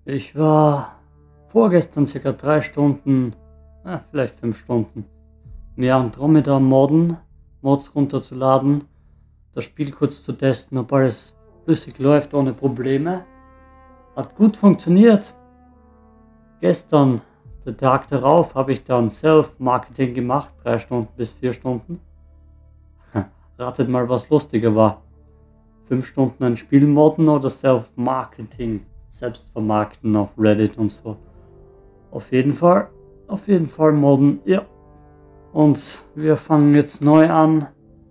Ich war vorgestern circa 3 Stunden, vielleicht 5 Stunden, mir Andromeda Mods runterzuladen, das Spiel kurz zu testen, ob alles flüssig läuft ohne Probleme. Hat gut funktioniert. Gestern, der Tag darauf, habe ich dann Self-Marketing gemacht, 3 Stunden bis 4 Stunden. Ratet mal, was lustiger war. 5 Stunden ein Spiel modden oder Self-Marketing, selbst vermarkten auf Reddit und so. Auf jeden Fall modden, ja. Und wir fangen jetzt neu an.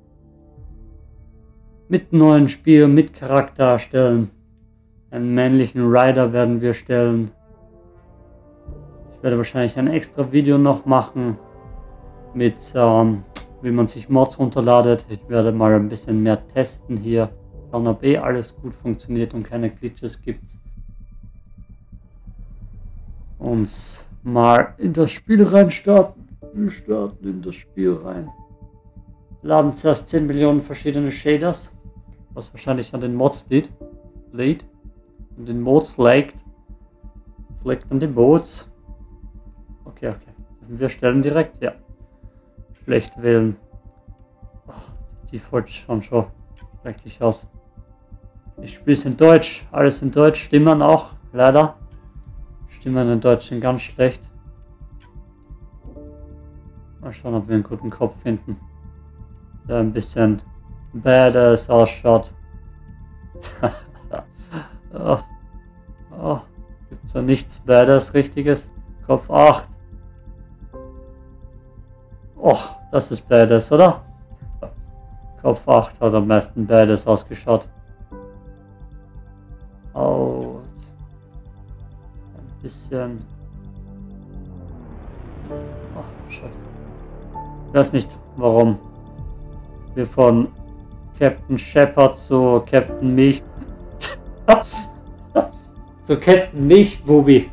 Mit neuen Spiel, mit Charakter erstellen. Einen männlichen Rider werden wir stellen. Ich werde wahrscheinlich ein extra Video noch machen mit wie man sich Mods runterladet. Ich werde mal ein bisschen mehr testen hier. Schauen, ob alles gut funktioniert und keine Glitches gibt. Und mal in das Spiel rein starten. Wir starten in das Spiel rein. Laden zuerst 10 Millionen verschiedene Shaders, was wahrscheinlich an den Mods liegt. Und den Mods liegt an den Mods. Okay. Wir stellen direkt, ja. Schlecht wählen. Die Default schauen schon schrecklich aus. Ich spiele es in Deutsch, alles in Deutsch, Stimmen auch, leider. Stimmen in Deutsch sind ganz schlecht. Mal schauen, ob wir einen guten Kopf finden, der ein bisschen badass ausschaut. Gibt's da nichts badass richtiges? Kopf 8. Das ist badass, oder? Kopf 8 hat am meisten badass ausgeschaut. Ein bisschen. Schade. Ich weiß nicht, warum wir von Captain Shepard zu Captain Milch zu Captain Milchbubi.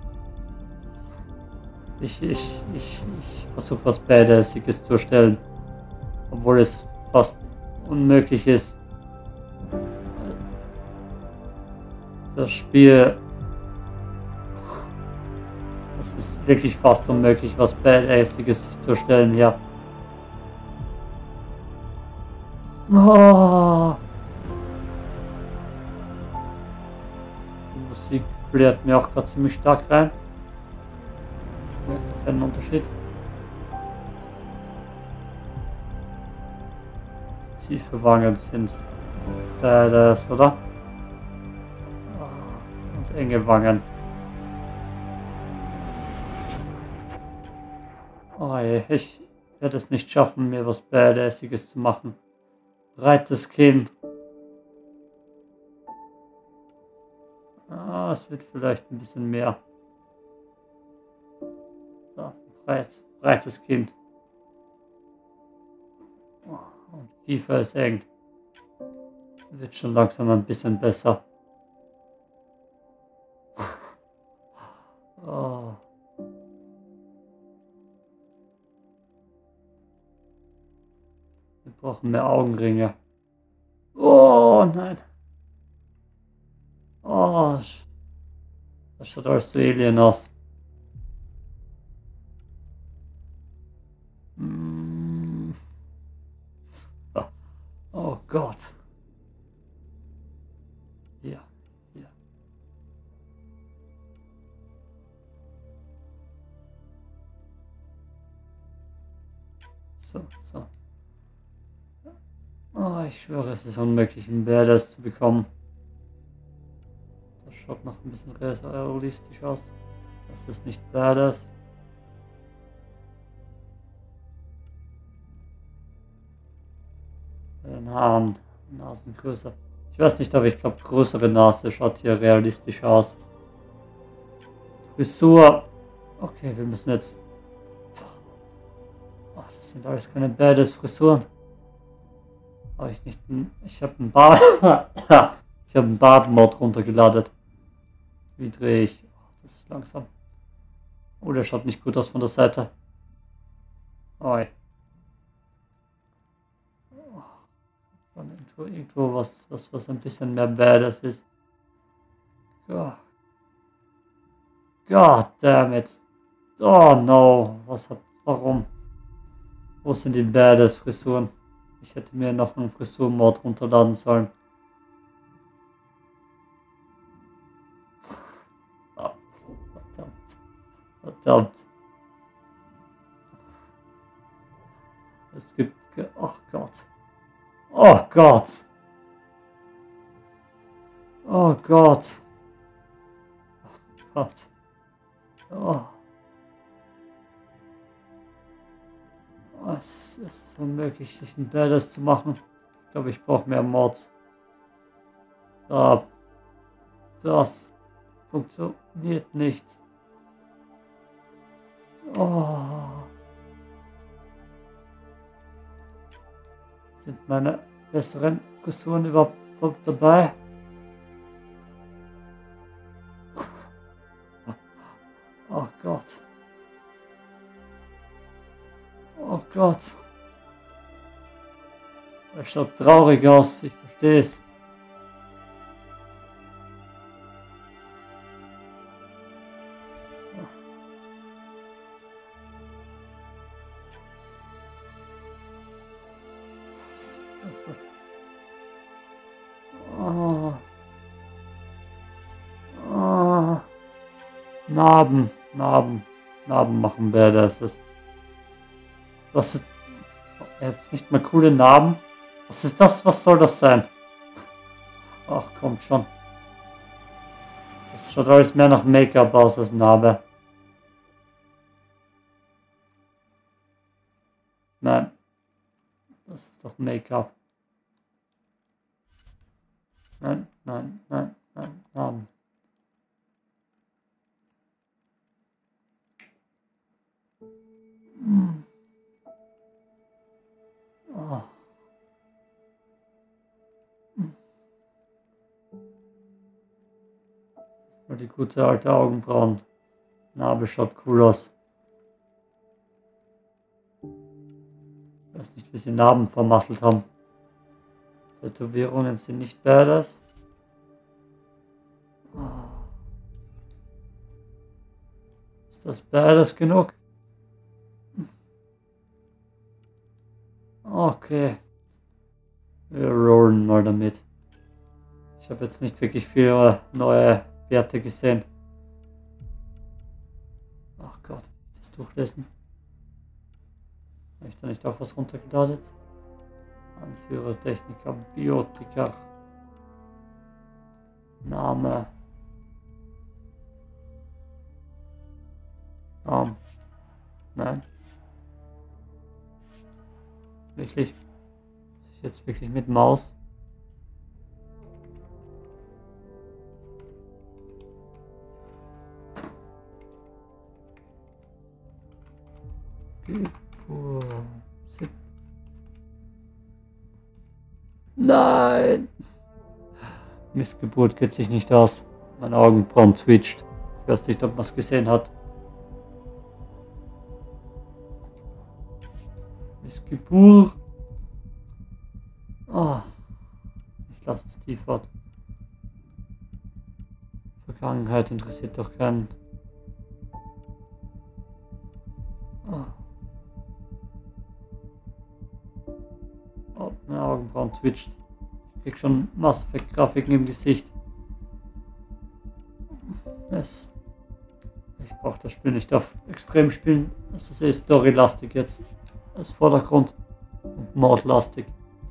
Ich versuche was Badassiges zu erstellen, obwohl es fast unmöglich ist. Das Spiel, es ist wirklich fast unmöglich, was Badassiges zu erstellen hier. Die Musik blärt mir auch gerade ziemlich stark rein. Keinen Unterschied. Tiefe Wangen sind badass, oder? Und enge Wangen. Ich werde es nicht schaffen, mir was Badassiges zu machen. Breites Kinn. Es wird vielleicht ein bisschen mehr. So, breites Kinn. Und Kiefer ist eng. Wird schon langsam ein bisschen besser. Wir brauchen mehr Augenringe. Oh nein. Das schaut alles so alien aus. Oh Gott. Ja. So. Ich schwöre, es ist unmöglich, einen Badass zu bekommen. Das schaut noch ein bisschen realistisch aus. Das ist nicht Badass. Bei den Haaren, Nasengröße. Ich weiß nicht, aber ich glaube, größere Nase schaut hier realistisch aus. Frisur. Okay, wir müssen jetzt. Das sind alles keine Badass Frisuren. Habe ich nicht. Ich habe einen Bart. Ich habe einen Bartmod runtergeladen. Wie drehe ich? Das ist langsam. Oh, der schaut nicht gut aus von der Seite. Irgendwo was ein bisschen mehr Badass ist. Ja. God damn it. Oh no. Warum? Wo sind die Badass Frisuren? Ich hätte mir noch einen Frisurmod runterladen sollen. Oh, verdammt. Verdammt. Es gibt... Oh Gott. Oh Gott. Oh Gott. Oh Gott. Oh. Es ist unmöglich, sich ein Badass zu machen. Ich glaube, ich brauche mehr Mods. Das funktioniert nicht. Oh. Sind meine besseren Frisuren überhaupt dabei? Oh Gott. Oh Gott. Er schaut traurig aus, ich verstehe es. Oh. Oh. Narben machen Badasses. Was ist... Er hat nicht mal coole Narben. Was ist das? Was soll das sein? Ach, kommt schon. Das schaut alles mehr nach Make-up aus als Narbe. Nein. Das ist doch Make-up. Nein. Narben. Oh. Nur die gute alte Augenbrauen. Narbe schaut cool aus. Ich weiß nicht, wie sie Narben vermasselt haben. Tätowierungen sind nicht badass. Oh. Ist das badass genug? Okay. Wir rollen mal damit. Ich habe jetzt nicht wirklich viele neue Werte gesehen. Ach Gott, das durchlesen. Habe ich da nicht auch was runtergeladen? Anführer, Techniker, Biotiker. Name. Nein. Wirklich? Muss ich jetzt wirklich mit Maus? Nein! Missgeburt geht sich nicht aus. Meine Augenbrauen twitcht. Ich weiß nicht, ob man es gesehen hat. Missgeburt. Oh. Ich lasse es tief fort. Vergangenheit interessiert doch keinen. Oh. Oh, meine Augenbrauen twitcht. Ich krieg schon Mass Effect Grafiken im Gesicht. Ich brauche das Spiel nicht auf extrem spielen. Es ist eh storylastig jetzt als Vordergrund und mordlastig.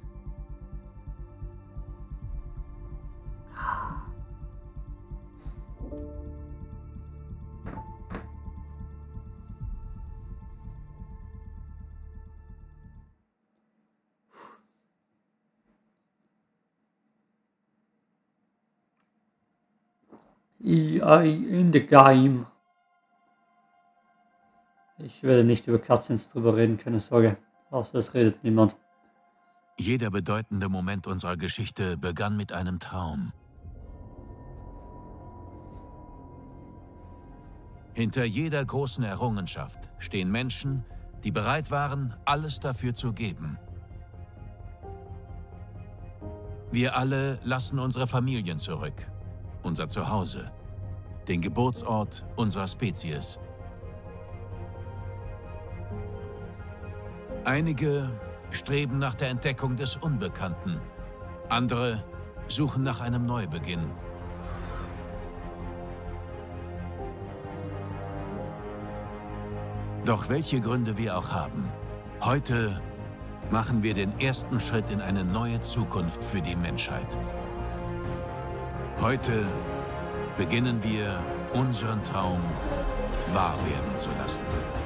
EI in the game. Ich werde nicht über Cutscenes drüber reden, keine Sorge. Außer es redet niemand. Jeder bedeutende Moment unserer Geschichte begann mit einem Traum. Hinter jeder großen Errungenschaft stehen Menschen, die bereit waren, alles dafür zu geben. Wir alle lassen unsere Familien zurück, unser Zuhause. den Geburtsort unserer Spezies. Einige streben nach der Entdeckung des Unbekannten, andere suchen nach einem Neubeginn. Doch welche Gründe wir auch haben, heute machen wir den ersten Schritt in eine neue Zukunft für die Menschheit. Heute beginnen wir, unseren Traum wahr werden zu lassen.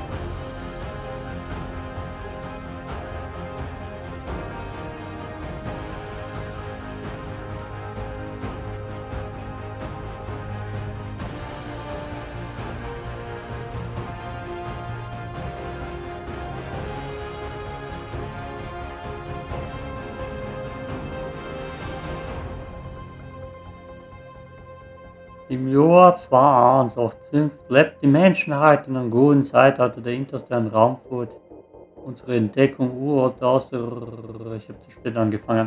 Im Jahr 2185 lebt die Menschheit in einem guten Zeitalter der interstellaren Raumfahrt. Unsere Entdeckung uralter Ich habe zu spät angefangen.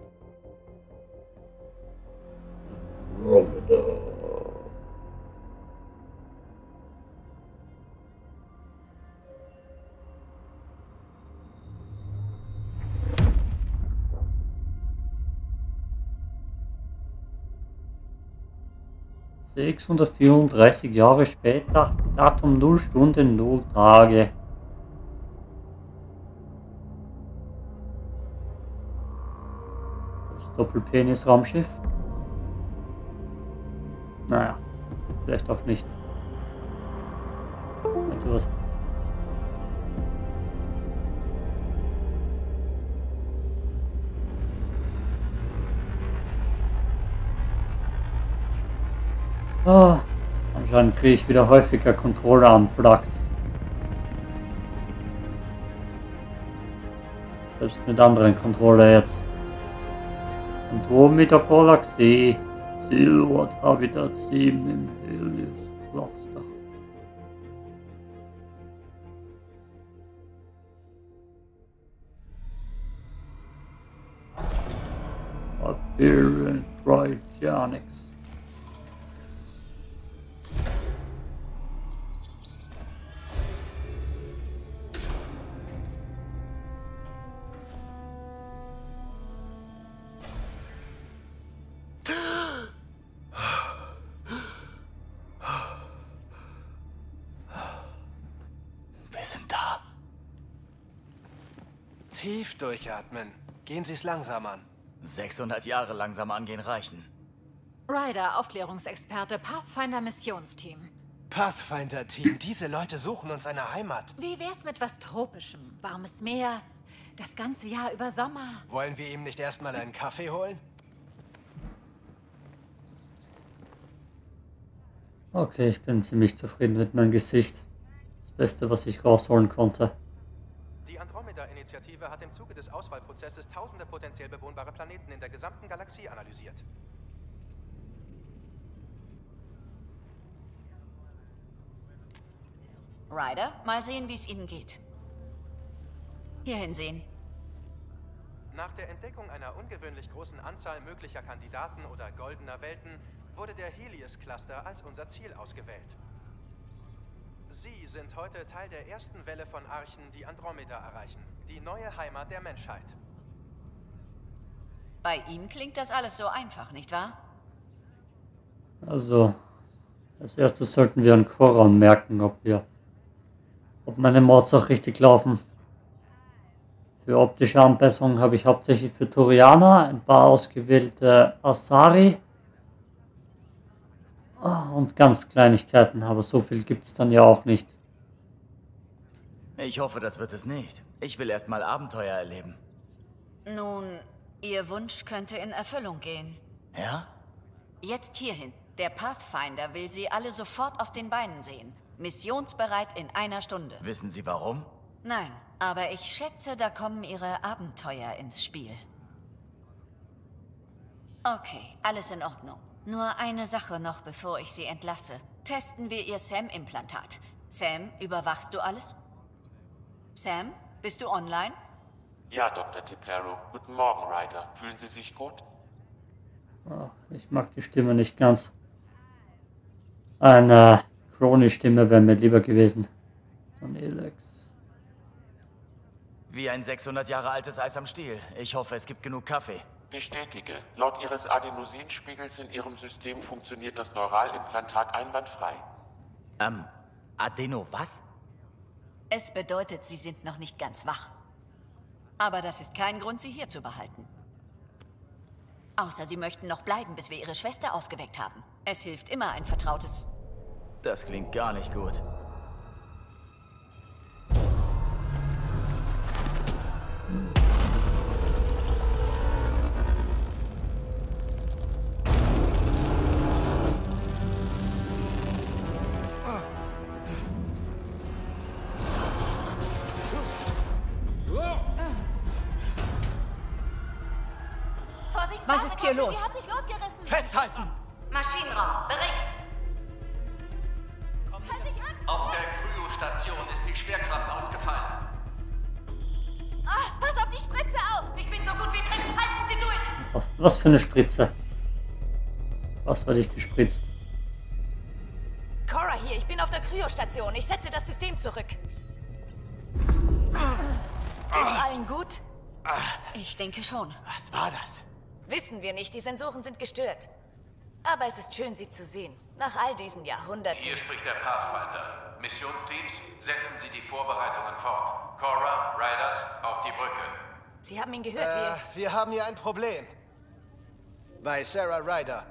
Andromeda. 634 Jahre später, Datum 0 Stunden 0 Tage. Das Doppelpenis-Raumschiff? Naja, vielleicht auch nicht. Könnte was. Anscheinend kriege ich wieder häufiger Controller an Plugs. Selbst mit anderen Controller jetzt. Andromeda Galaxie. Silhouette Habitat 7 im Helios Cluster. Hyperion Cryogenics. Tief durchatmen. Gehen Sie es langsam an. 600 Jahre langsam angehen reichen. Ryder, Aufklärungsexperte, Pathfinder Missionsteam. Pathfinder-Team, diese Leute suchen uns eine Heimat. Wie wär's mit was Tropischem? Warmes Meer, das ganze Jahr über Sommer. Wollen wir ihm nicht erstmal einen Kaffee holen? Okay, ich bin ziemlich zufrieden mit meinem Gesicht. Das Beste, was ich rausholen konnte. Die Andromeda-Initiative hat im Zuge des Auswahlprozesses tausende potenziell bewohnbare Planeten in der gesamten Galaxie analysiert. Ryder, mal sehen, wie es Ihnen geht. Hierhin sehen. Nach der Entdeckung einer ungewöhnlich großen Anzahl möglicher Kandidaten oder goldener Welten wurde der Helios-Cluster als unser Ziel ausgewählt. Sie sind heute Teil der ersten Welle von Archen, die Andromeda erreichen. Die neue Heimat der Menschheit. Bei ihm klingt das alles so einfach, nicht wahr? Also, als erstes sollten wir an Koran merken, ob meine Mods auch richtig laufen. Für optische Anpassungen habe ich hauptsächlich für Turianer, ein paar ausgewählte Asari und ganz Kleinigkeiten, aber so viel gibt es dann ja auch nicht. Ich hoffe, das wird es nicht. Ich will erst mal Abenteuer erleben. Nun, Ihr Wunsch könnte in Erfüllung gehen. Ja? Jetzt hierhin. Der Pathfinder will Sie alle sofort auf den Beinen sehen. Missionsbereit in 1 Stunde. Wissen Sie warum? Nein, aber ich schätze, da kommen Ihre Abenteuer ins Spiel. Okay, alles in Ordnung. Nur eine Sache noch, bevor ich Sie entlasse. Testen wir Ihr Sam-Implantat. Sam, überwachst du alles? Sam, bist du online? Ja, Dr. Tipero. Guten Morgen, Ryder. Fühlen Sie sich gut? Ich mag die Stimme nicht ganz. Eine Crony-Stimme wäre mir lieber gewesen. Von Elex. Wie ein 600 Jahre altes Eis am Stiel. Ich hoffe, es gibt genug Kaffee. Bestätige, laut Ihres Adenosinspiegels in Ihrem System funktioniert das Neuralimplantat einwandfrei. Adeno, was? Es bedeutet, Sie sind noch nicht ganz wach. Aber das ist kein Grund, Sie hier zu behalten. Außer Sie möchten noch bleiben, bis wir Ihre Schwester aufgeweckt haben. Es hilft immer ein vertrautes... Das klingt gar nicht gut. Vorsicht, Was ist hier los? Sie hat sich losgerissen. Festhalten! Maschinenraum, Bericht. Halt dich an! Auf der Kryostation ist die Schwerkraft ausgefallen. Ah, pass auf die Spritze auf! Ich bin so gut wie drin. Halten Sie durch. Was für eine Spritze? Was war dich gespritzt? Cora hier, ich bin auf der Kryostation. Ich setze das System zurück. Ist allen gut? Ich denke schon. Was war das? Wissen wir nicht, die Sensoren sind gestört. Aber es ist schön, Sie zu sehen. Nach all diesen Jahrhunderten. Hier spricht der Pathfinder. Missionsteams, setzen Sie die Vorbereitungen fort. Cora, Riders, auf die Brücke. Sie haben ihn gehört, Wir haben hier ein Problem. Bei Sarah Ryder.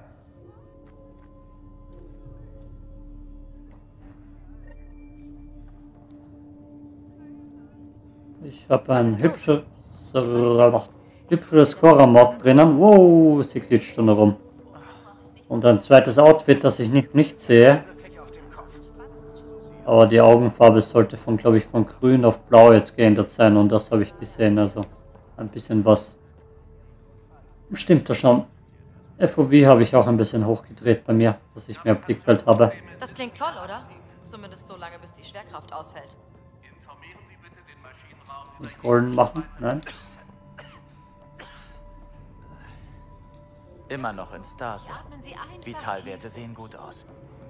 Ich habe ein hübsches Cora-Mod drinnen. Wow, sie glitscht schon rum. Und ein zweites Outfit, das ich nicht sehe. Aber die Augenfarbe sollte von, glaube ich, von grün auf blau jetzt geändert sein. Und das habe ich gesehen. Also ein bisschen was. Stimmt da schon. FOV habe ich auch ein bisschen hochgedreht bei mir, dass ich mehr Blickfeld habe. Das klingt toll, oder? Zumindest so lange, bis die Schwerkraft ausfällt. Nicht Rollen machen, nein. Immer noch in Stase. Atmen Sie einfach Vitalwerte sehen gut aus.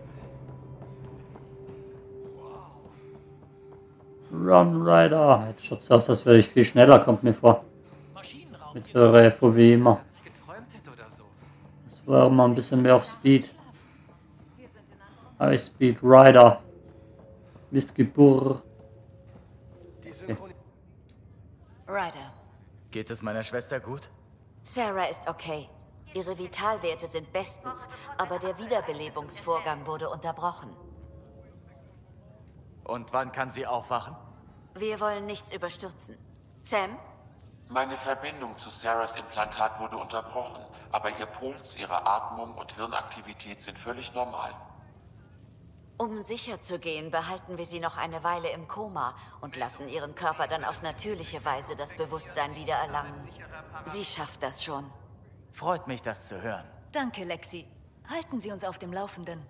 Run Rider. Jetzt schaut es aus, als wäre ich viel schneller, kommt mir vor. Mit höherer FOV immer. Das war immer ein bisschen mehr auf Speed. High Speed Rider. Missgeburt. Okay. Ryder. Geht es meiner Schwester gut? Sarah ist okay. Ihre Vitalwerte sind bestens, aber der Wiederbelebungsvorgang wurde unterbrochen. Und wann kann sie aufwachen? Wir wollen nichts überstürzen. Sam? Meine Verbindung zu Sarahs Implantat wurde unterbrochen, aber ihr Puls, ihre Atmung und Hirnaktivität sind völlig normal. Um sicher zu gehen, behalten wir sie noch eine Weile im Koma und lassen ihren Körper dann auf natürliche Weise das Bewusstsein wiedererlangen. Sie schafft das schon. Freut mich, das zu hören. Danke, Lexi. Halten Sie uns auf dem Laufenden.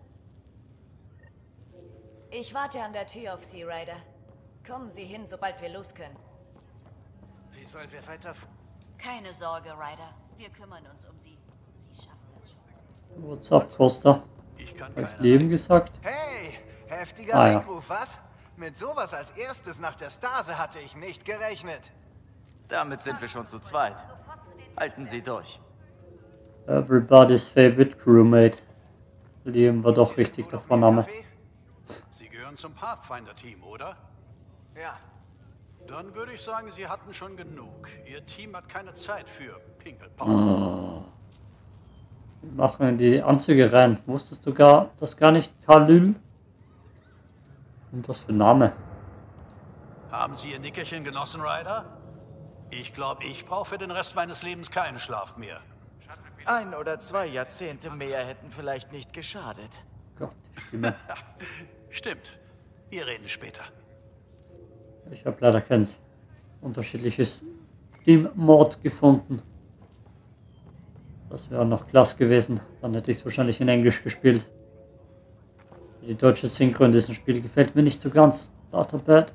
Ich warte an der Tür auf Sie, Ryder. Kommen Sie hin, sobald wir los können. Wie sollen wir weiter... Keine Sorge, Ryder. Wir kümmern uns um Sie. Sie schafft das schon. What's up, Foster? Hab ich Leben gesagt? Hey, heftiger Ja. Weckruf, was? Mit sowas als erstes nach der Stase hatte ich nicht gerechnet. Damit sind wir schon zu zweit. Halten Sie durch. Everybody's favorite crewmate. Liam war doch richtig der Vorname. Sie gehören zum Pathfinder-Team, oder? Ja. Dann würde ich sagen, Sie hatten schon genug. Ihr Team hat keine Zeit für Pinkelpause. Wir machen die Anzüge rein. Wusstest du das gar nicht, Kalül? Und was für ein Name? Haben Sie Ihr Nickerchen genossen, Ryder? Ich glaube, ich brauche für den Rest meines Lebens keinen Schlaf mehr. 1 oder 2 Jahrzehnte mehr hätten vielleicht nicht geschadet. Gott, die Stimme. Stimmt. Wir reden später. Ich habe leider kein unterschiedliches Team-Mod gefunden. Das wäre noch klasse gewesen. Dann hätte ich es wahrscheinlich in Englisch gespielt. Die deutsche Synchro in diesem Spiel gefällt mir nicht so ganz. Databad.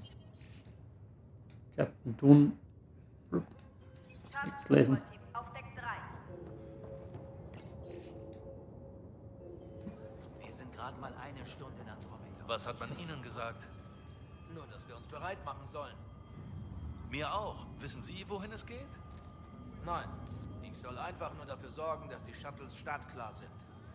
Captain Doom. Nichts lesen. gerade mal eine Stunde in Andromeda. Was hat man Ihnen gesagt? Nur, dass wir uns bereit machen sollen. Mir auch. Wissen Sie, wohin es geht? Nein, ich soll einfach nur dafür sorgen, dass die Shuttles startklar sind.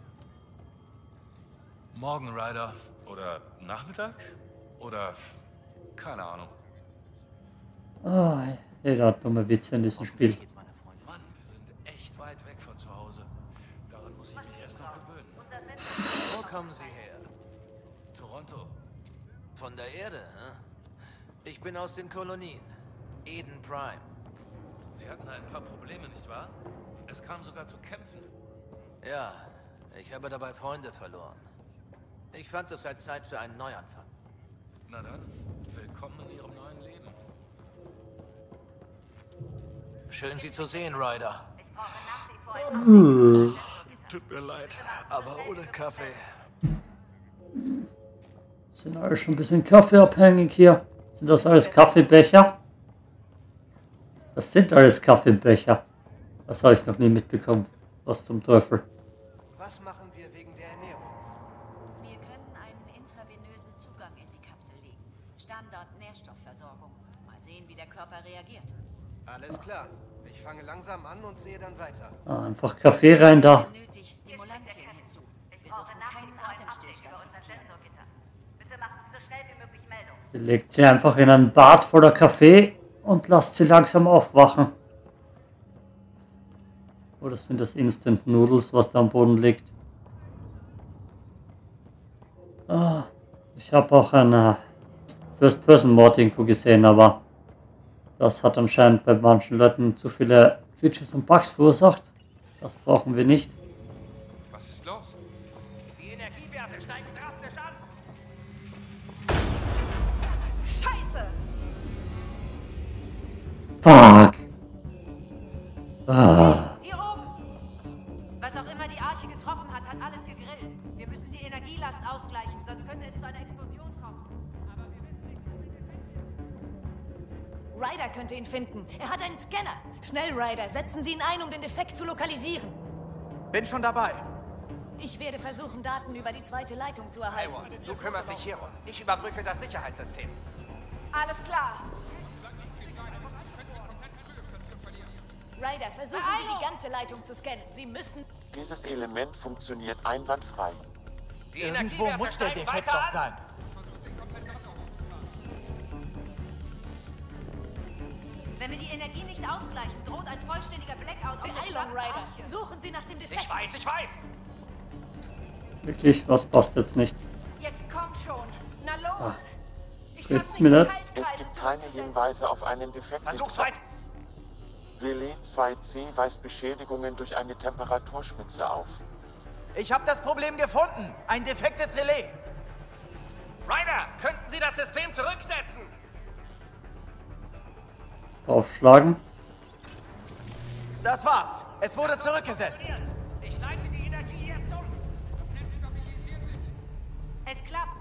Morgen, Ryder. Oder Nachmittag? Oder keine Ahnung. Ah, jeder hat dumme Witze in diesem Spiel. Mann, wir sind echt weit weg von zu Hause. Daran muss ich mich erst noch gewöhnen. Wo kommen Sie her? Toronto. Von der Erde, hä? Ich bin aus den Kolonien. Eden Prime. Sie hatten ein paar Probleme, nicht wahr? Es kam sogar zu Kämpfen. Ja, ich habe dabei Freunde verloren. Ich fand es halt Zeit für einen Neuanfang. Na dann, willkommen in Ihrem neuen Leben. Schön, Sie zu sehen, Ryder. Tut mir leid. Aber ohne Kaffee. Sind alle schon ein bisschen kaffeeabhängig hier. Sind das alles Kaffeebecher? Das sind alles Kaffeebecher. Das habe ich noch nie mitbekommen. Was zum Teufel. Was machen wir wegen der Ernährung? Wir können einen intravenösen Zugang in die Kapsel legen. Standard-Nährstoffversorgung. Mal sehen, wie der Körper reagiert. Alles klar. Ich fange langsam an und sehe dann weiter. Ah, einfach Kaffee rein da. Nötig Stimulantien hinzu. Wir dürfen keinen Atemstillstand riskieren. Bitte machen Sie so schnell wie möglich Meldung. Die legt sie einfach in ein Bad voller Kaffee und lasst sie langsam aufwachen. Oder sind das Instant Noodles, was da am Boden liegt? Ah, ich habe auch eine First-Person-Mord irgendwo gesehen, aber das hat anscheinend bei manchen Leuten zu viele Glitches und Bugs verursacht. Das brauchen wir nicht. Was ist los? Die Energiewerte steigen drastisch an. Scheiße! Fuck! Ah. Hier oben! Was auch immer die Arche getroffen hat, hat alles gegrillt. Wir müssen die Energielast ausgleichen, sonst könnte es zu einer Explosion kommen. Aber wir wissen nicht, Ryder könnte ihn finden. Er hat einen Scanner. Schnell, Ryder, setzen Sie ihn ein, um den Defekt zu lokalisieren. Bin schon dabei. Ich werde versuchen, Daten über die zweite Leitung zu erhalten. Hayward, du kümmerst dich hierum. Ich überbrücke das Sicherheitssystem. Alles klar. Ryder, versuchen Sie die ganze Leitung zu scannen. Sie müssen... Dieses Element funktioniert einwandfrei. Die Irgendwo muss der Defekt doch sein. Wenn wir die Energie nicht ausgleichen, droht ein vollständiger Blackout. Beeilung, Ryder. Suchen Sie nach dem Defekt. Ich weiß. Wirklich, was passt jetzt nicht? Jetzt komm schon. Na los. Ich Ist schaff's mir nicht. Es gibt keine Hinweise auf einen Defekt. Versuch's weiter. Relais 2C weist Beschädigungen durch eine Temperaturspitze auf. Ich habe das Problem gefunden. Ein defektes Relais. Ryder, könnten Sie das System zurücksetzen? Aufschlagen. Das war's. Es wurde zurückgesetzt. Ich leite die Energie jetzt um. Es klappt.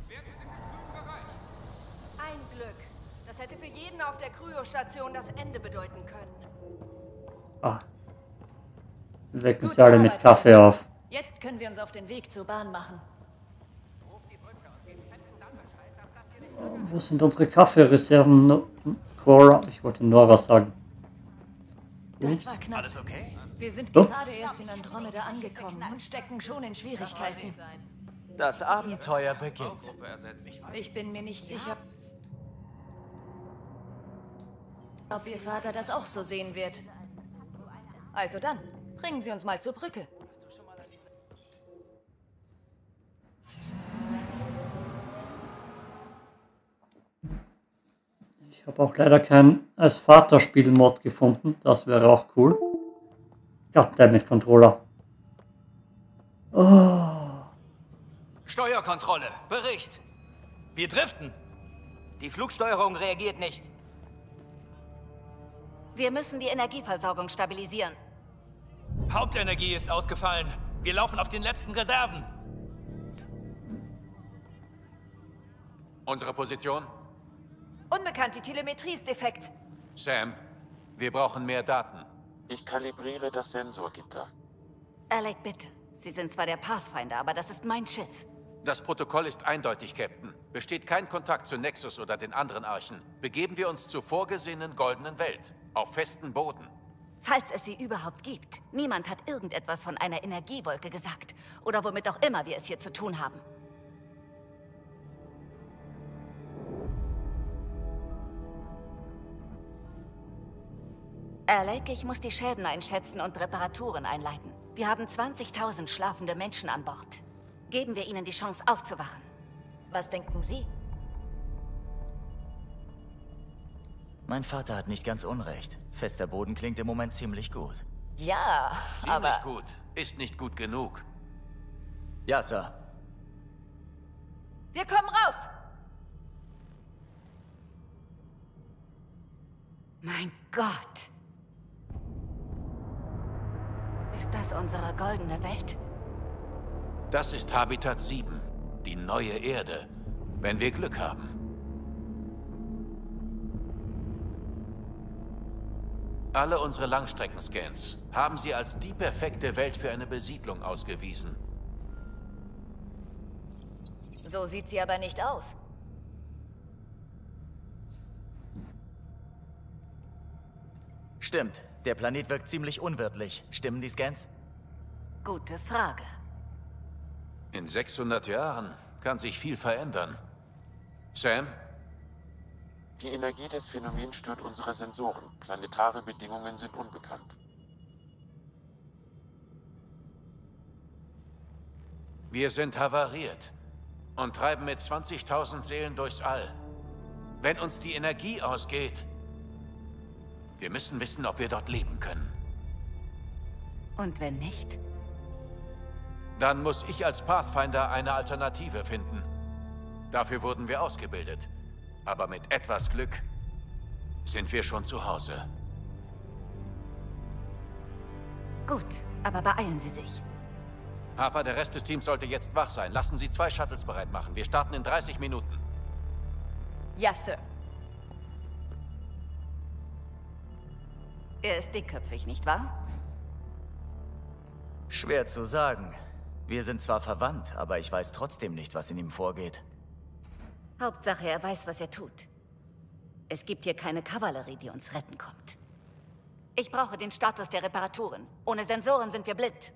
Ein Glück. Das hätte für jeden auf der Kryostation das Ende bedeuten können. Ah. Wir wecken sie alle mit Kaffee auf. Jetzt können wir uns auf den Weg zur Bahn machen. Wo sind unsere Kaffeereserven? Cora, ich wollte Nora sagen. Das war knapp. Alles okay? Wir sind So. gerade erst in Andromeda angekommen und stecken schon in Schwierigkeiten. Das Abenteuer beginnt. Ich bin mir nicht sicher, ob Ihr Vater das auch so sehen wird. Also dann, bringen Sie uns mal zur Brücke. Ich habe auch leider keinen als Vaterspiel-Mod gefunden. Das wäre auch cool. Goddammit, Controller. Oh. Steuerkontrolle, Bericht. Wir driften. Die Flugsteuerung reagiert nicht. Wir müssen die Energieversorgung stabilisieren. Hauptenergie ist ausgefallen. Wir laufen auf den letzten Reserven. Unsere Position? Unbekannt, die Telemetrie ist defekt. Sam, wir brauchen mehr Daten. Ich kalibriere das Sensorgitter. Alec, bitte. Sie sind zwar der Pathfinder, aber das ist mein Schiff. Das Protokoll ist eindeutig, Captain. Besteht kein Kontakt zu Nexus oder den anderen Archen, begeben wir uns zur vorgesehenen goldenen Welt. Auf festen Boden. Falls es sie überhaupt gibt. Niemand hat irgendetwas von einer Energiewolke gesagt. Oder womit auch immer wir es hier zu tun haben. Alec, ich muss die Schäden einschätzen und Reparaturen einleiten. Wir haben 20.000 schlafende Menschen an Bord. Geben wir ihnen die Chance aufzuwachen. Was denken Sie? Mein Vater hat nicht ganz unrecht. Fester Boden klingt im Moment ziemlich gut. Ja, Ziemlich gut. Ist nicht gut genug. Ja, Sir. Wir kommen raus! Mein Gott! Ist das unsere goldene Welt? Das ist Habitat 7, die neue Erde, wenn wir Glück haben. Alle unsere Langstreckenscans haben sie als die perfekte Welt für eine Besiedlung ausgewiesen. So sieht sie aber nicht aus. Stimmt, der Planet wirkt ziemlich unwirtlich. Stimmen die Scans? Gute Frage. In 600 Jahren kann sich viel verändern. Sam? Die Energie des Phänomens stört unsere Sensoren. Planetare Bedingungen sind unbekannt. Wir sind havariert und treiben mit 20.000 Seelen durchs All. Wenn uns die Energie ausgeht, wir müssen wissen, ob wir dort leben können. Und wenn nicht? Dann muss ich als Pathfinder eine Alternative finden. Dafür wurden wir ausgebildet. Aber mit etwas Glück sind wir schon zu Hause. Gut, aber beeilen Sie sich. Harper, der Rest des Teams sollte jetzt wach sein. Lassen Sie 2 Shuttles bereit machen. Wir starten in 30 Minuten. Ja, Sir. Er ist dickköpfig, nicht wahr? Schwer zu sagen. Wir sind zwar verwandt, aber ich weiß trotzdem nicht, was in ihm vorgeht. Hauptsache, er weiß, was er tut. Es gibt hier keine Kavallerie, die uns retten kommt. Ich brauche den Status der Reparaturen. Ohne Sensoren sind wir blind.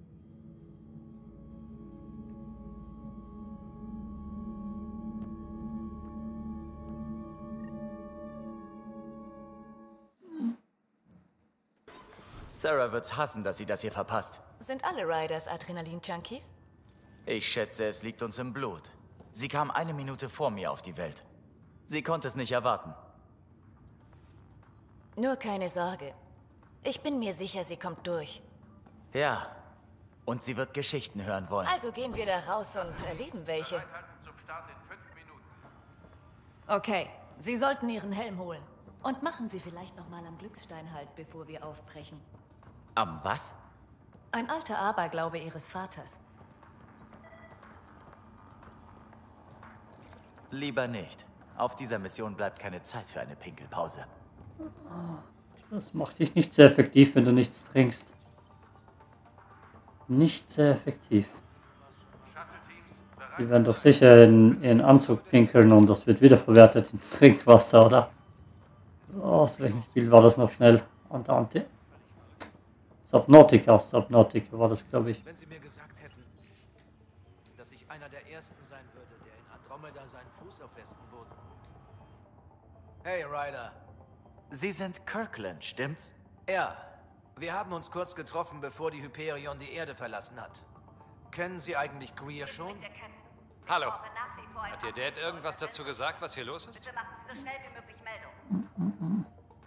Sarah wird's hassen, dass sie das hier verpasst. Sind alle Riders Adrenalin-Junkies? Ich schätze, es liegt uns im Blut. Sie kam 1 Minute vor mir auf die Welt. Sie konnte es nicht erwarten. Nur keine Sorge. Ich bin mir sicher, sie kommt durch. Ja. Und sie wird Geschichten hören wollen. Also gehen wir da raus und erleben welche. Okay, Sie sollten Ihren Helm holen. Und machen Sie vielleicht noch mal am Glücksstein halt, bevor wir aufbrechen. Am was? Ein alter Aberglaube Ihres Vaters. Lieber nicht. Auf dieser Mission bleibt keine Zeit für eine Pinkelpause. Das macht dich nicht sehr effektiv, wenn du nichts trinkst. Nicht sehr effektiv. Die werden doch sicher in ihren Anzug pinkeln und das wird wiederverwertet in Trinkwasser, oder? So, aus welchem Spiel war das noch schnell? Andante? Subnautica war das, glaube ich. Wenn Sie mir gesagt hätten, dass ich einer der Ersten sein würde, der in Andromeda seinen Fuß auf festen Boden... Hey, Ryder. Sie sind Kirkland, stimmt's? Ja. Wir haben uns kurz getroffen, bevor die Hyperion die Erde verlassen hat. Kennen Sie eigentlich Greer schon? Hallo. Hat Ihr Dad irgendwas dazu gesagt, was hier los ist? Bitte machen Sie so schnell wie möglich Meldung.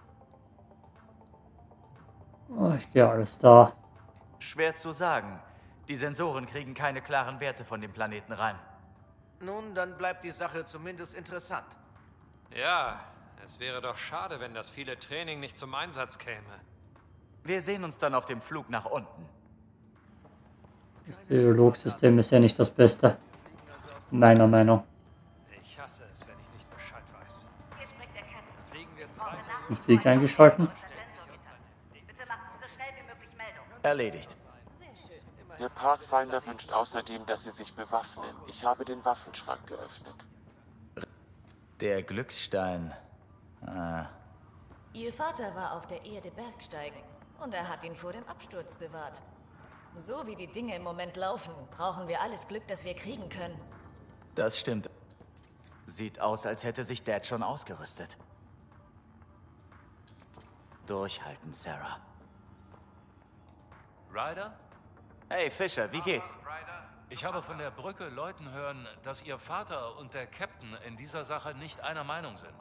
Oh, ich gehe alles da. Schwer zu sagen. Die Sensoren kriegen keine klaren Werte von dem Planeten rein. Nun, dann bleibt die Sache zumindest interessant. Ja, es wäre doch schade, wenn das viele Training nicht zum Einsatz käme. Wir sehen uns dann auf dem Flug nach unten. Das Dialogsystem ist ja nicht das Beste. Meiner Meinung. Ich hasse es, wenn ich nicht Bescheid weiß. Hier spricht der Captain. Fliegen wir 2. Musik eingeschalten. Bitte machen Sie so schnell wie möglich Meldung. Erledigt. Sehr schön. Der Pathfinder wünscht außerdem, dass Sie sich bewaffnen. Ich habe den Waffenschrank geöffnet. Der Glücksstein. Ihr Vater war auf der Erde Bergsteigen und er hat ihn vor dem Absturz bewahrt. So wie die Dinge im Moment laufen, brauchen wir alles Glück, das wir kriegen können. Das stimmt. Sieht aus, als hätte sich Dad schon ausgerüstet. Durchhalten, Sarah. Ryder? Hey, Fischer, wie geht's? Ich habe von der Brücke Leuten hören, dass Ihr Vater und der Captain in dieser Sache nicht einer Meinung sind.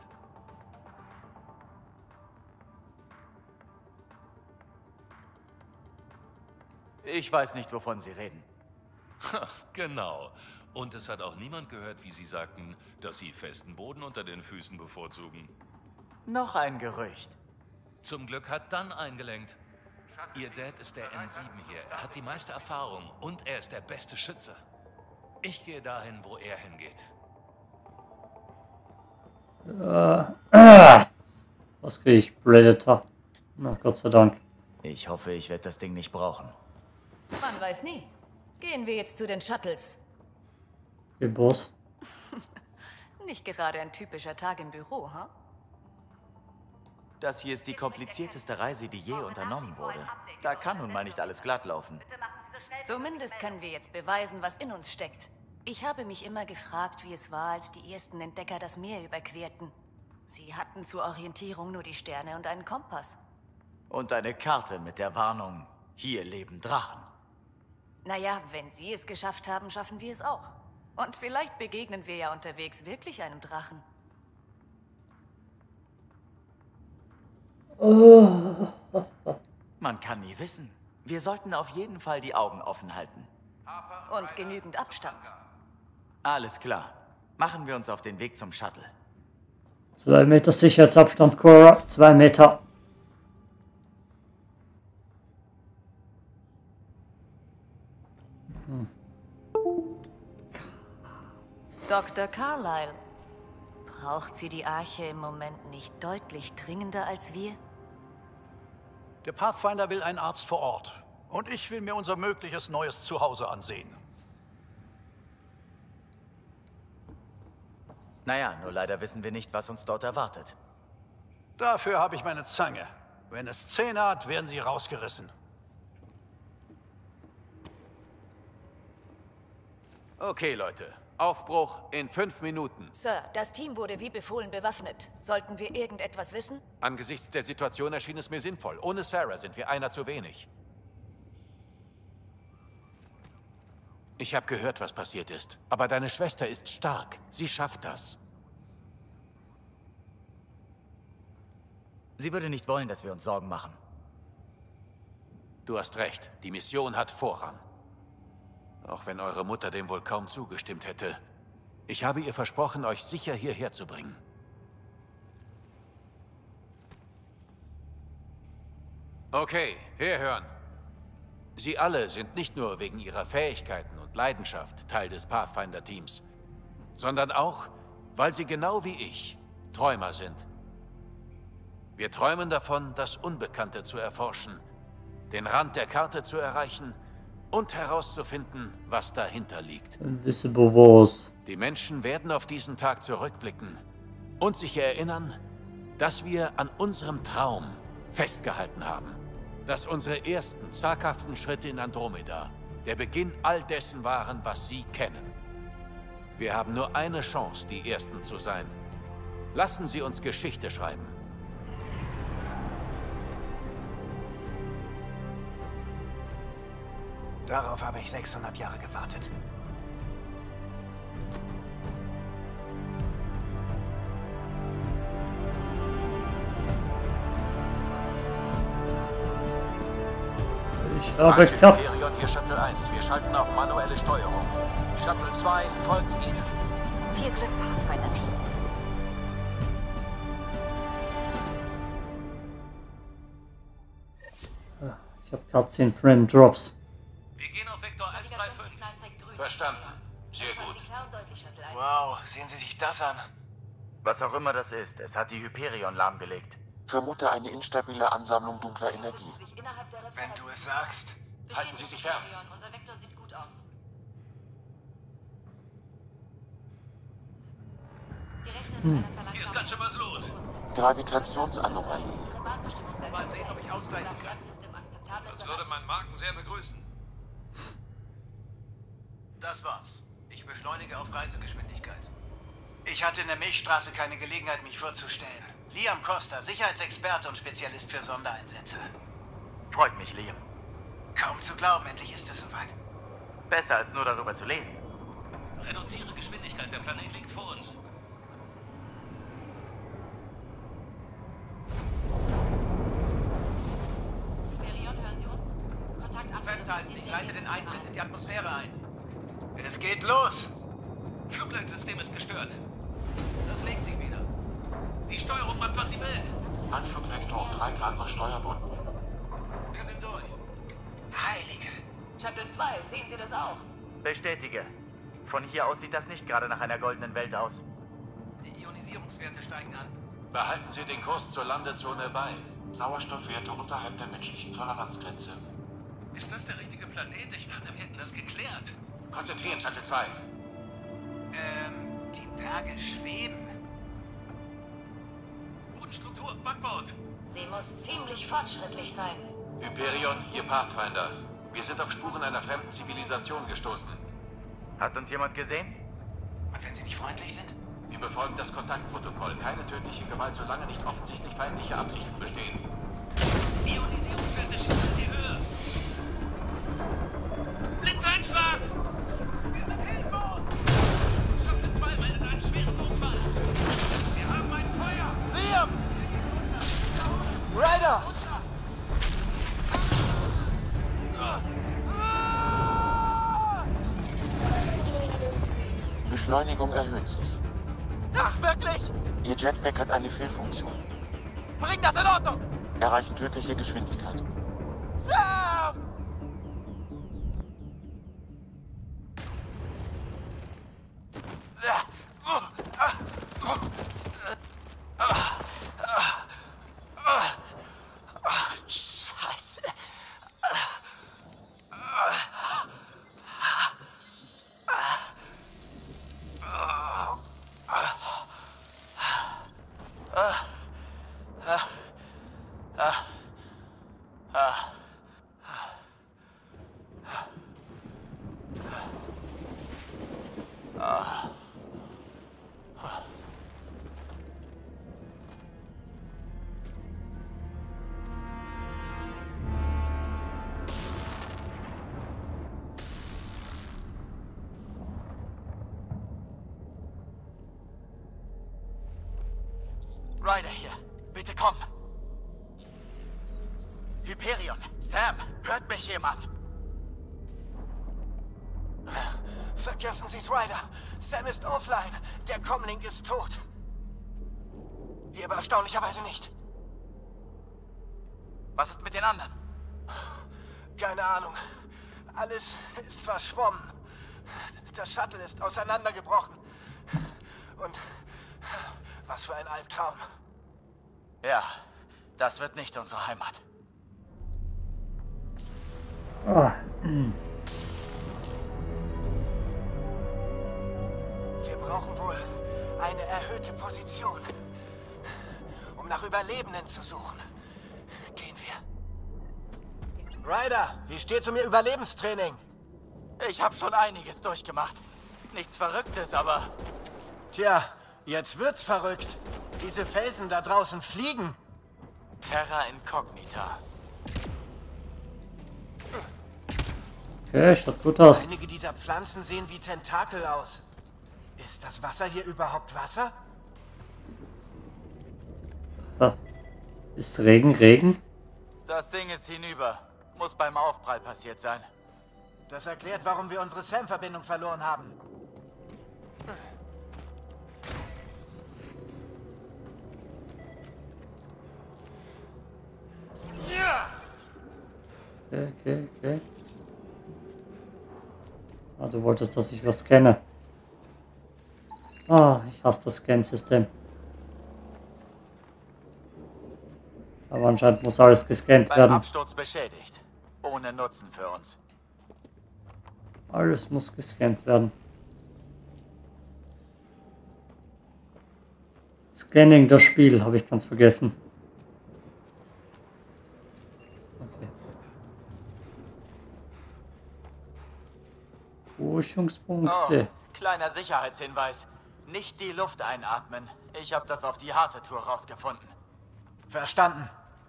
Ich weiß nicht, wovon Sie reden. Genau. Und es hat auch niemand gehört, wie Sie sagten, dass Sie festen Boden unter den Füßen bevorzugen. Noch ein Gerücht. Zum Glück hat Dan eingelenkt. Ihr Dad ist der N7 hier. Er hat die meiste Erfahrung und er ist der beste Schütze. Ich gehe dahin, wo er hingeht. Was kriege ich? Predator. Na, Gott sei Dank. Ich hoffe, ich werde das Ding nicht brauchen. Man weiß nie. Gehen wir jetzt zu den Shuttles. Okay, Boss. Nicht gerade ein typischer Tag im Büro, ha? Das hier ist die komplizierteste Reise, die je unternommen wurde. Da kann nun mal nicht alles glatt laufen. Zumindest können wir jetzt beweisen, was in uns steckt. Ich habe mich immer gefragt, wie es war, als die ersten Entdecker das Meer überquerten. Sie hatten zur Orientierung nur die Sterne und einen Kompass. Und eine Karte mit der Warnung, hier leben Drachen. Naja, wenn Sie es geschafft haben, schaffen wir es auch. Und vielleicht begegnen wir ja unterwegs wirklich einem Drachen. Man kann nie wissen. Wir sollten auf jeden Fall die Augen offen halten. Und genügend Abstand. Alles klar. Machen wir uns auf den Weg zum Shuttle. 2 Meter Sicherheitsabstand, Cora. 2 Meter. Dr. Carlyle, braucht sie die Arche im Moment nicht deutlich dringender als wir? Der Pathfinder will einen Arzt vor Ort. Und ich will mir unser mögliches neues Zuhause ansehen. Naja, nur leider wissen wir nicht, was uns dort erwartet. Dafür habe ich meine Zange. Wenn es Zähne hat, werden sie rausgerissen. Okay, Leute. Aufbruch in 5 Minuten. Sir, das Team wurde wie befohlen bewaffnet. Sollten wir irgendetwas wissen? Angesichts der Situation erschien es mir sinnvoll. Ohne Sarah sind wir einer zu wenig. Ich habe gehört, was passiert ist. Aber deine Schwester ist stark. Sie schafft das. Sie würde nicht wollen, dass wir uns Sorgen machen. Du hast recht. Die Mission hat Vorrang. Auch wenn eure Mutter dem wohl kaum zugestimmt hätte. Ich habe ihr versprochen, euch sicher hierher zu bringen. Okay, herhören. Sie alle sind nicht nur wegen ihrer Fähigkeiten und Leidenschaft Teil des Pathfinder-Teams, sondern auch, weil sie genau wie ich Träumer sind. Wir träumen davon, das Unbekannte zu erforschen, den Rand der Karte zu erreichen und herauszufinden, was dahinter liegt. Invisible Wars. Die Menschen werden auf diesen Tag zurückblicken und sich erinnern, dass wir an unserem Traum festgehalten haben. Dass unsere ersten zaghaften Schritte in Andromeda der Beginn all dessen waren, was sie kennen. Wir haben nur eine Chance, die Ersten zu sein. Lassen Sie uns Geschichte schreiben. Darauf habe ich 600 Jahre gewartet. Ich habe Katz. Hyperion, hier Shuttle 1. Wir schalten auf manuelle Steuerung. Shuttle 2 folgt Ihnen. Viel Glück, Pathfinder-Team. Ich habe Cutscene Frame Drops. Wir gehen auf Vektor 135. Verstanden. Sehr gut. Wow, sehen Sie sich das an. Was auch immer das ist, es hat die Hyperion lahmgelegt. Vermute eine instabile Ansammlung dunkler Energie. Wenn du es sagst. Halten Sie sich fern. Unser Vektor sieht gut aus. Wir rechnen mit einer Verlangsamung. Hier ist ganz schön was los. Gravitationsanomalie. Mal sehen, ob ich ausgleichen kann. Das würde mein Magen sehr begrüßen. Das war's. Ich beschleunige auf Reisegeschwindigkeit. Ich hatte in der Milchstraße keine Gelegenheit, mich vorzustellen. Liam Costa, Sicherheitsexperte und Spezialist für Sondereinsätze. Freut mich, Liam. Kaum zu glauben, endlich ist es soweit. Besser als nur darüber zu lesen. Reduziere Geschwindigkeit, der Planet liegt vor uns. Perion, hören Sie uns? Kontakt ab. Festhalten, ich leite den Eintritt in die Atmosphäre ein. Es geht los! Flugleitsystem ist gestört. Das legt sich wieder. Die Steuerung macht, was sie will. Anflugvektor um 3 Grad nach Steuerbund. Wir sind durch. Heilige! Shuttle 2, sehen Sie das auch? Bestätige. Von hier aus sieht das nicht gerade nach einer goldenen Welt aus. Die Ionisierungswerte steigen an. Behalten Sie den Kurs zur Landezone bei. Sauerstoffwerte unterhalb der menschlichen Toleranzgrenze. Ist das der richtige Planet? Ich dachte, wir hätten das geklärt. Konzentrieren, Shuttle 2. Die Berge schweben. Bodenstruktur, Backbord. Sie muss ziemlich fortschrittlich sein. Hyperion, hier Pathfinder. Wir sind auf Spuren einer fremden Zivilisation gestoßen. Hat uns jemand gesehen? Und wenn sie nicht freundlich sind? Wir befolgen das Kontaktprotokoll. Keine tödliche Gewalt, solange nicht offensichtlich feindliche Absichten bestehen. Ionisierungswerte schießen in die Höhe. Blitzeinschlag! Wir sind hilflos! Shuttle 2 meldet einen schweren Notfall. Wir haben ein Feuer! Liam! Ryder! Beschleunigung erhöht sich. Ach, wirklich? Ihr Jetpack hat eine Fehlfunktion. Bring das in Ordnung! Erreichen tödliche Geschwindigkeit. Sam! Scheiße. Ryder hier. Bitte komm. Hyperion, Sam, hört mich jemand? Vergessen Sie's, Ryder. Sam ist offline. Der Comlink ist tot. Wir aber erstaunlicherweise nicht. Was ist mit den anderen? Keine Ahnung. Alles ist verschwommen. Das Shuttle ist auseinandergebrochen. Und was für ein Albtraum. Ja, das wird nicht unsere Heimat. Wir brauchen wohl eine erhöhte Position, um nach Überlebenden zu suchen. Gehen wir. Ryder, wie steht's um Ihr Überlebenstraining? Ich habe schon einiges durchgemacht. Nichts Verrücktes, aber... Tja, jetzt wird's verrückt. Diese Felsen da draußen fliegen. Terra Incognita. Okay, schaut gut aus. Einige dieser Pflanzen sehen wie Tentakel aus. Ist das Wasser hier überhaupt Wasser? Ist Regen? Das Ding ist hinüber. Muss beim Aufprall passiert sein. Das erklärt, warum wir unsere SAM-Verbindung verloren haben. Okay. Ah, du wolltest, dass ich was scanne. Ah, ich hasse das Scan-System. Aber anscheinend muss alles gescannt Beim werden. Absturz beschädigt. ohne Nutzen für uns. Alles muss gescannt werden. Scanning das Spiel, habe ich ganz vergessen. Okay. Forschungspunkte. Oh, kleiner Sicherheitshinweis. Nicht die Luft einatmen. Ich habe das auf die harte Tour rausgefunden. Verstanden.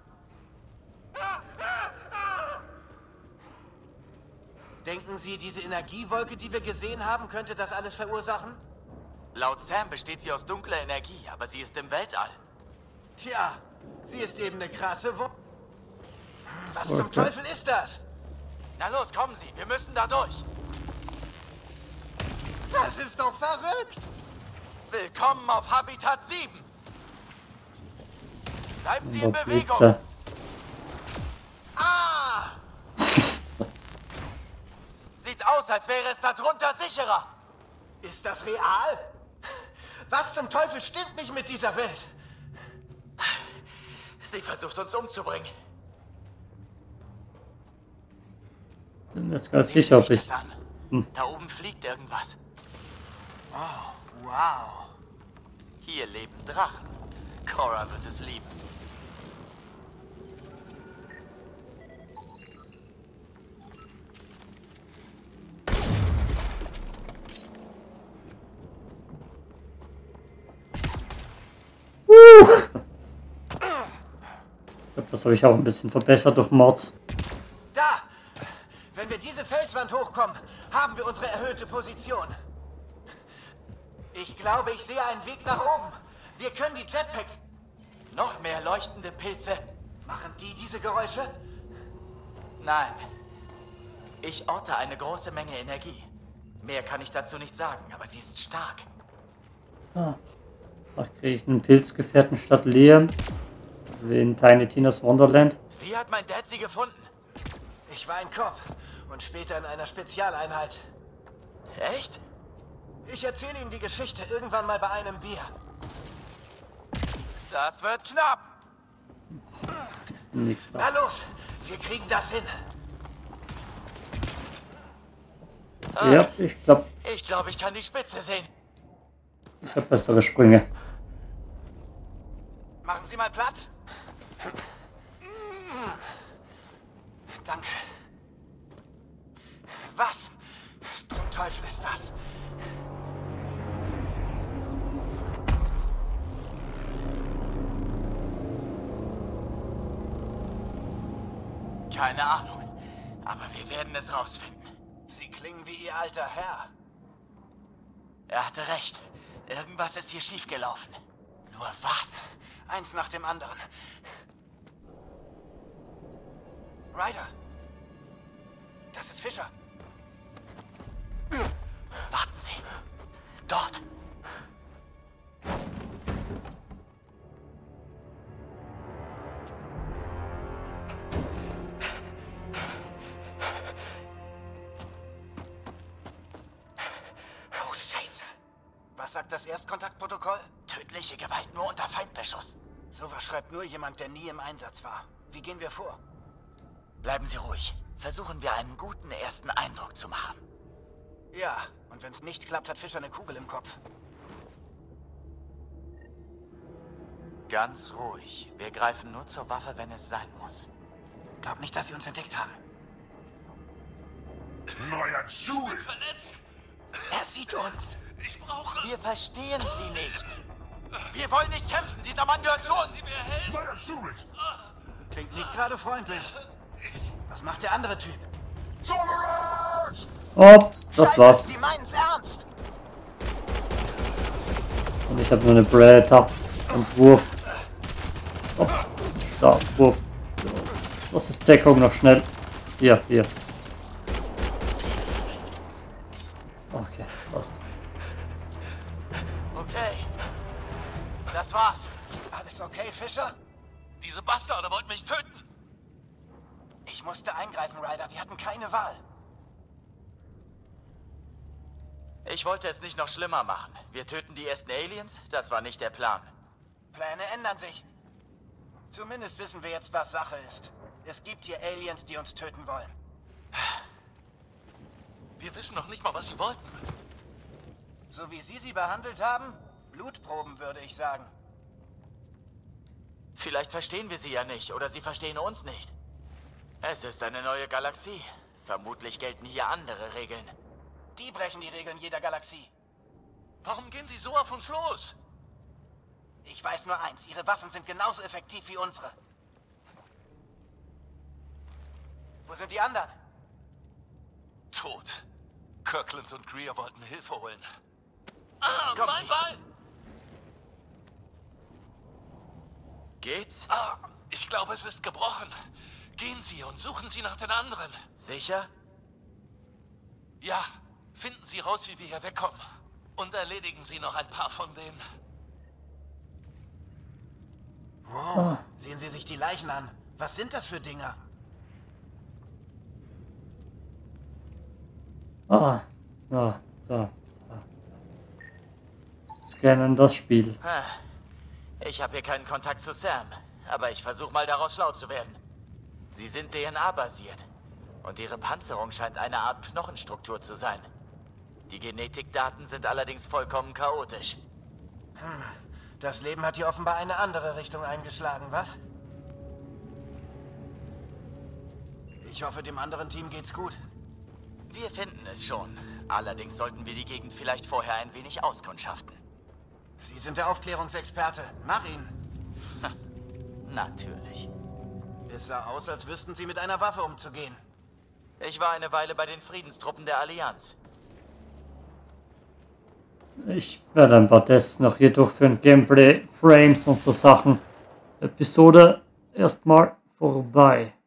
Denken Sie, diese Energiewolke, die wir gesehen haben, könnte das alles verursachen? Laut Sam besteht sie aus dunkler Energie, aber sie ist im Weltall. Tja, sie ist eben eine krasse Wolke. Was zum Teufel ist das? Na los, kommen Sie, wir müssen da durch. Das ist doch verrückt! Willkommen auf Habitat 7. Bleiben Sie in Bewegung. Ah! Sieht aus, als wäre es da drunter sicherer. Ist das real? Was zum Teufel stimmt nicht mit dieser Welt? Sie versucht uns umzubringen. Bin mir jetzt gar nicht sicher, ob ich... Da oben fliegt irgendwas. Oh, wow. Hier leben Drachen. Cora wird es lieben. Ich glaube, das habe ich auch ein bisschen verbessert durch Mods. Da! Wenn wir diese Felswand hochkommen, haben wir unsere erhöhte Position. Ich glaube, ich sehe einen Weg nach oben. Wir können die Jetpacks... Noch mehr leuchtende Pilze. Machen die diese Geräusche? Nein. Ich orte eine große Menge Energie. Mehr kann ich dazu nicht sagen, aber sie ist stark. Ah. Ach, kriege ich einen Pilzgefährten statt Liam. Wie in Tiny Tina's Wonderland. Wie hat mein Dad sie gefunden? Ich war ein Cop und später in einer Spezialeinheit. Echt? Ich erzähle Ihnen die Geschichte irgendwann mal bei einem Bier. Das wird knapp. Na los, wir kriegen das hin. Ja, ich glaube... Ich glaube, ich kann die Spitze sehen. Ich habe bessere Sprünge. Machen Sie mal Platz. Danke. Was zum Teufel ist das? Keine Ahnung, aber wir werden es rausfinden. Sie klingen wie Ihr alter Herr. Er hatte recht. Irgendwas ist hier schiefgelaufen. Nur was? Eins nach dem anderen. Ryder. Das ist Fischer. Warten Sie. Dort. Oh, Scheiße. Was sagt das Erstkontaktprotokoll? Tödliche Gewalt nur unter Feindbeschuss. Sowas schreibt nur jemand, der nie im Einsatz war. Wie gehen wir vor? Bleiben Sie ruhig. Versuchen wir einen guten ersten Eindruck zu machen. Ja, und wenn es nicht klappt, hat Fischer eine Kugel im Kopf. Ganz ruhig. Wir greifen nur zur Waffe, wenn es sein muss. Glaub nicht, dass sie uns entdeckt haben. Neuer Schuld! Er sieht uns. Ich brauche... Wir verstehen Sie nicht. Wir wollen nicht kämpfen. Dieser Mann gehört zu uns. Neuer Schuld! Klingt nicht gerade freundlich. Was macht der andere Typ? Oh, das war's. Die meinen's ernst. Und ich habe nur eine Bretter und Wurf. Oh, da, Wurf. Was ist Deckung noch schnell? Hier. Okay, passt. Okay. Das war's. Alles okay, Fischer? Diese Bastarde wollten mich töten. Ich musste eingreifen, Ryder. Wir hatten keine Wahl. Ich wollte es nicht noch schlimmer machen. Wir töten die ersten Aliens? Das war nicht der Plan. Pläne ändern sich. Zumindest wissen wir jetzt, was Sache ist. Es gibt hier Aliens, die uns töten wollen. Wir wissen noch nicht mal, was sie wollten. So wie Sie sie behandelt haben? Blutproben, würde ich sagen. Vielleicht verstehen wir sie ja nicht, oder sie verstehen uns nicht. Es ist eine neue Galaxie. Vermutlich gelten hier andere Regeln. Die brechen die Regeln jeder Galaxie. Warum gehen sie so auf uns los? Ich weiß nur eins, ihre Waffen sind genauso effektiv wie unsere. Wo sind die anderen? Tot. Kirkland und Greer wollten Hilfe holen. Ah, mein Bein! Geht's? Ah, ich glaube, es ist gebrochen. Gehen Sie und suchen Sie nach den anderen. Sicher? Ja, finden Sie raus, wie wir hier wegkommen. Und erledigen Sie noch ein paar von denen. Wow, sehen Sie sich die Leichen an. Was sind das für Dinger? Ah, ja, so. Scannen das Spiel. Ich habe hier keinen Kontakt zu Sam, aber ich versuche mal daraus schlau zu werden. Sie sind DNA-basiert und ihre Panzerung scheint eine Art Knochenstruktur zu sein. Die Genetikdaten sind allerdings vollkommen chaotisch. Das Leben hat hier offenbar eine andere Richtung eingeschlagen, was? Ich hoffe, dem anderen Team geht's gut. Wir finden es schon. Allerdings sollten wir die Gegend vielleicht vorher ein wenig auskundschaften. Sie sind der Aufklärungsexperte. Mach ihn. Natürlich. Es sah aus, als wüssten Sie mit einer Waffe umzugehen. Ich war eine Weile bei den Friedenstruppen der Allianz. Ich werde ein paar Tests noch hier durchführen. Gameplay, Frames und so Sachen. Episode erstmal vorbei.